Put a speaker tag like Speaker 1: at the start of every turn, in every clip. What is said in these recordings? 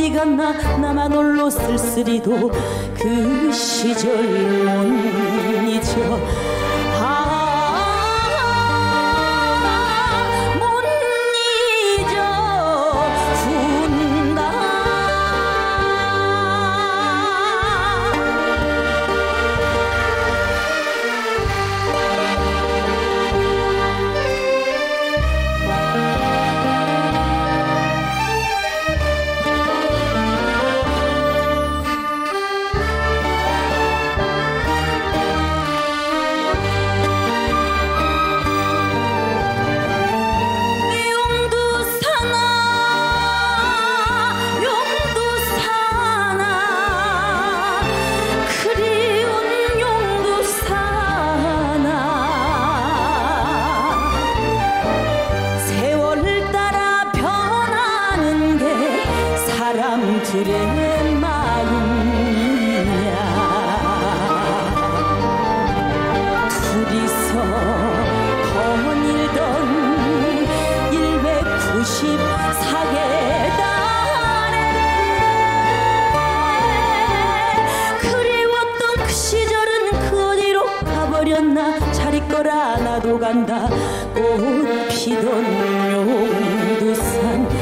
Speaker 1: 어디가 나만 홀로 쓸쓸히도 그 시절 못 잊어. 사람들의 마음이야. 둘이서 거닐던 194계단에 그리웠던 그 시절은 그 어디로 가버렸나. 잘 있거라 나도 간다. 꽃 피던 용두산.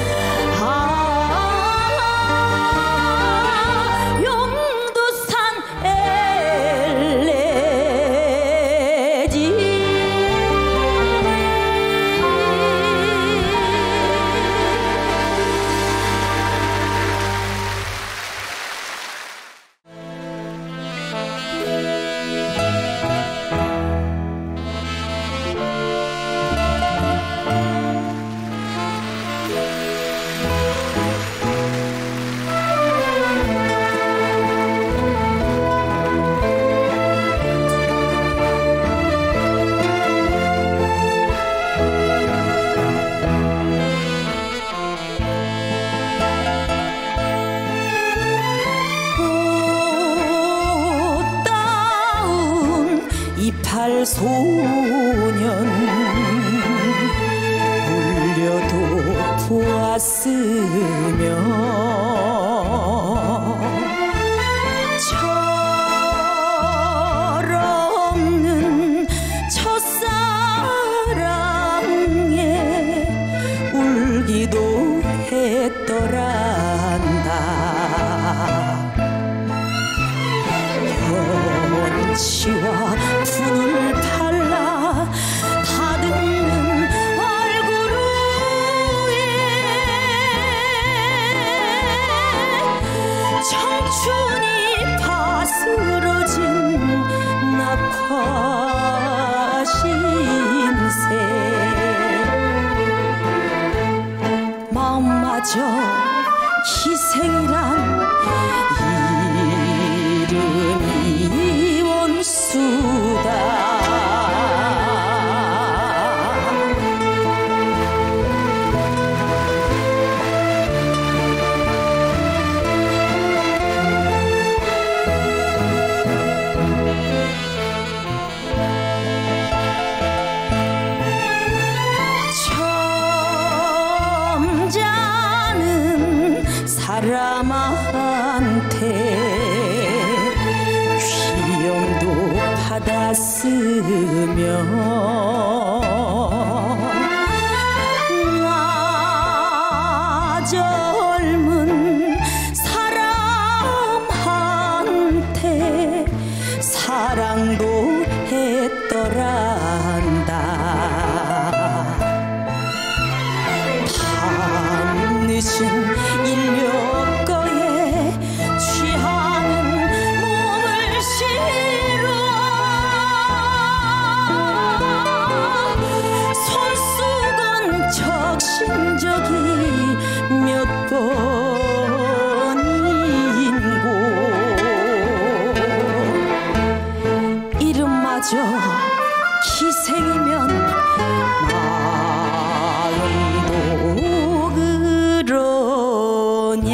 Speaker 1: 이팔 소년 울려도 보았으며 철없는 첫사랑에 울기도 했더란다. 연치와 분을 팔라 다듬는 얼굴 위에 청춘이 파스러진 낙화 신세. 마음마저 희생이란 이름이 원수다. 점잖은 사람한테 귀염도 받았으며 나 젊은 사람한테 사랑도 했더란다. 밤늦은 인력거에 취하는 몸을 실어 손수건 적신적이 몇 번인고 이름마저 희생이면 마음도 그러냐.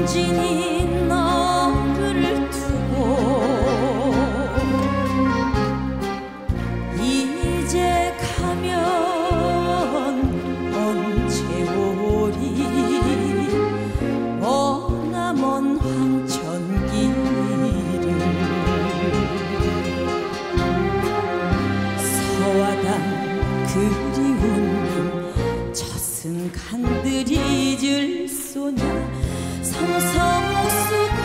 Speaker 1: 황진이 너를 두고 이제 가면 언제 오리 머나먼 황천길을 서와당 그리운 젖은 간들 잊을 소냐 성성수고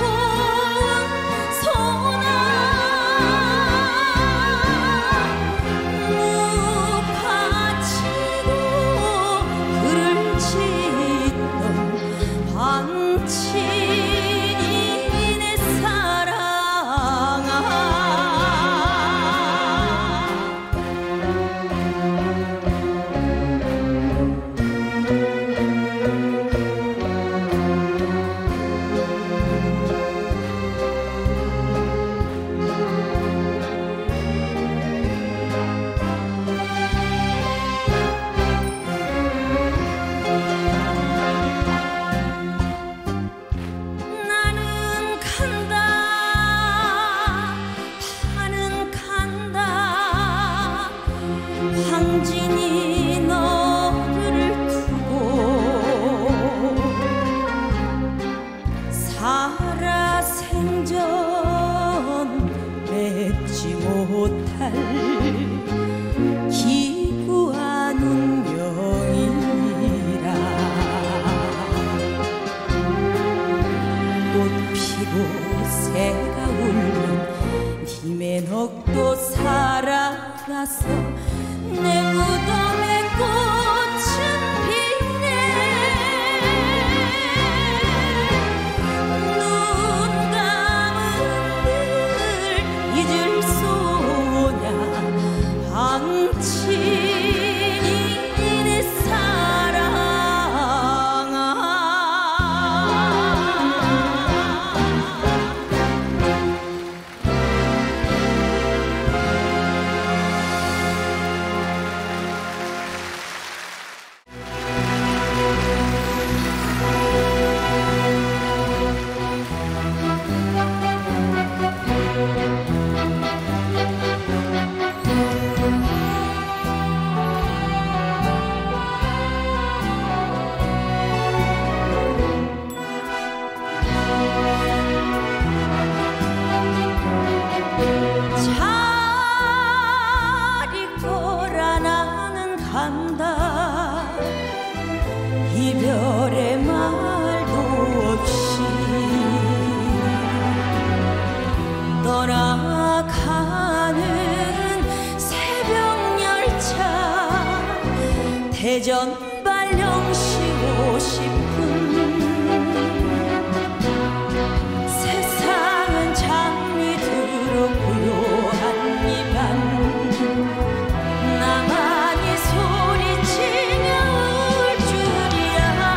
Speaker 1: 소나 무파치고 글을 짓던 방친이 내 사랑아 황진이 너를 두고 살아생전 맺지 못할 기구한 운명이라 꽃 피고 새가 울면 님의 넋도 살아가서 내 무덤에 꽃은 피네 눈 감은 늘 잊을 소냐 황친이 내 사랑아 간다 이별의 말도 없이 떠나가는 새벽열차 대전 발령 쉬고 싶은 세상은 잠이 들어 고요한 이 밤 나만이 소리치며 울 줄이야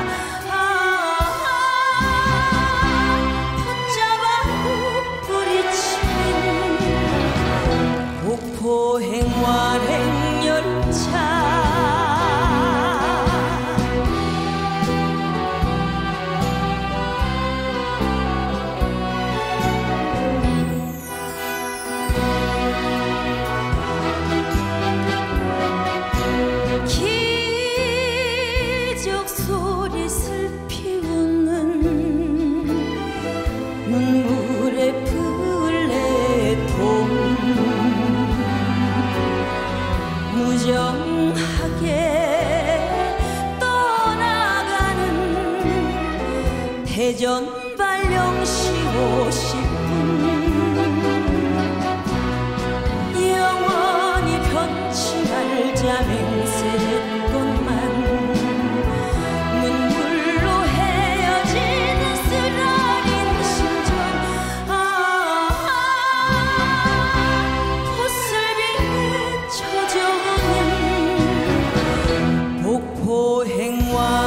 Speaker 1: 붙잡아 뿌리치는 목포 행완행열차 소리 슬피 웃는 눈물의 플레톤 무정하게 떠나가는 대전 발령 쉬고 싶은 영원히 변치 말자 맹세했건만 복포 행완